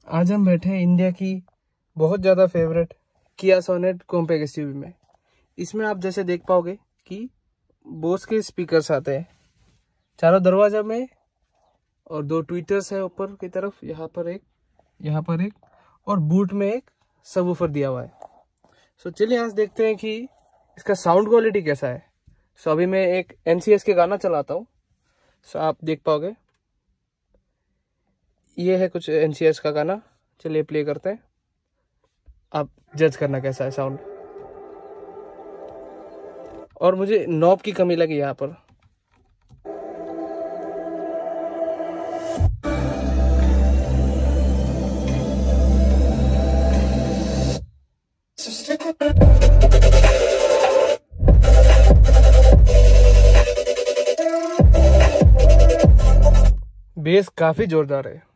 आज हम बैठे हैं इंडिया की बहुत ज़्यादा फेवरेट किया सोनेट कॉम्पैक्ट एसयूवी में। इसमें आप जैसे देख पाओगे कि बोस के स्पीकर्स आते हैं चारों दरवाजा में, और 2 ट्विटर्स है ऊपर की तरफ, यहाँ पर एक, और बूट में एक सबवूफर दिया हुआ है। सो चलिए आज देखते हैं कि इसका साउंड क्वालिटी कैसा है। सो अभी मैं एक NCS के गाना चलाता हूँ, सो आप देख पाओगे। ये है कुछ NCS का गाना, चलिए प्ले करते हैं, आप जज करना कैसा है साउंड। और मुझे नॉब की कमी लगी यहाँ पर। बेस काफी जोरदार है।